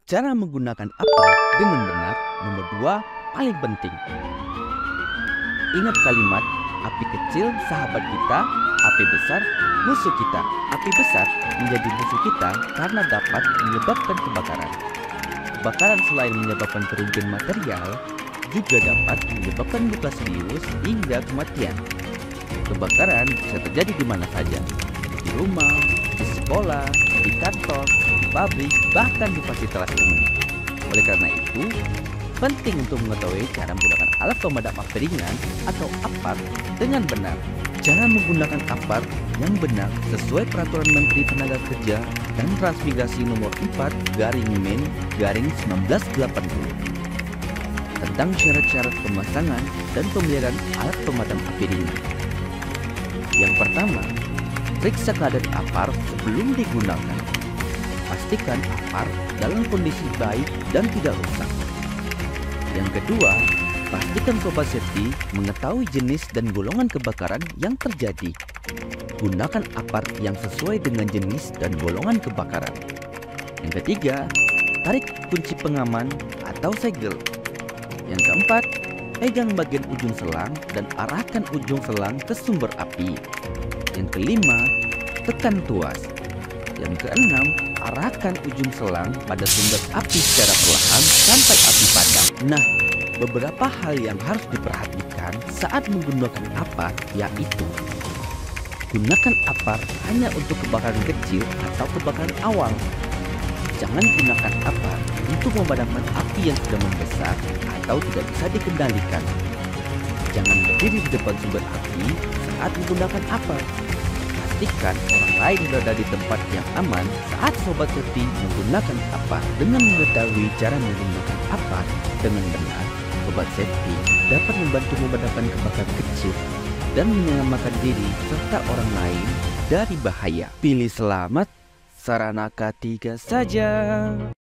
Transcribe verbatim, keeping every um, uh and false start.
Cara menggunakan apa dengan benar nomor dua paling penting. Ingat kalimat, api kecil sahabat kita, api besar musuh kita. Api besar menjadi musuh kita karena dapat menyebabkan kebakaran. Kebakaran selain menyebabkan kerugian material, juga dapat menyebabkan luka serius hingga kematian. Kebakaran bisa terjadi di mana saja, di rumah, di sekolah, di kantor, di pabrik, bahkan di fasilitas umum. Oleh karena itu, penting untuk mengetahui cara menggunakan alat pemadam api ringan atau APAR dengan benar. Cara menggunakan APAR yang benar sesuai Peraturan Menteri Tenaga Kerja dan Transmigrasi Nomor empat garing Men garing seribu sembilan ratus delapan puluh tentang syarat-syarat pemasangan dan pemeliharaan alat pemadam api ringan. Yang pertama, periksa keadaan APAR sebelum digunakan. Pastikan APAR dalam kondisi baik dan tidak rusak. Yang kedua, pastikan sobat safety mengetahui jenis dan golongan kebakaran yang terjadi. Gunakan APAR yang sesuai dengan jenis dan golongan kebakaran. Yang ketiga, tarik kunci pengaman atau segel. Yang keempat, pegang bagian ujung selang dan arahkan ujung selang ke sumber api. Yang kelima, tekan tuas. Yang keenam, arahkan ujung selang pada sumber api secara perlahan sampai api padam. Nah, beberapa hal yang harus diperhatikan saat menggunakan APAR yaitu gunakan APAR hanya untuk kebakaran kecil atau kebakaran awal. Jangan gunakan APAR untuk memadamkan api yang sudah membesar atau tidak bisa dikendalikan. Jangan berdiri di depan sumber api saat menggunakan APAR. Pastikan orang lain berada di tempat yang aman saat sobat safety menggunakan APAR. Dengan mengetahui cara menggunakan APAR dengan benar, sobat safety dapat membantu memadamkan kebakaran kecil dan menyelamatkan diri serta orang lain dari bahaya. Pilih selamat, Saranaka tiga saja.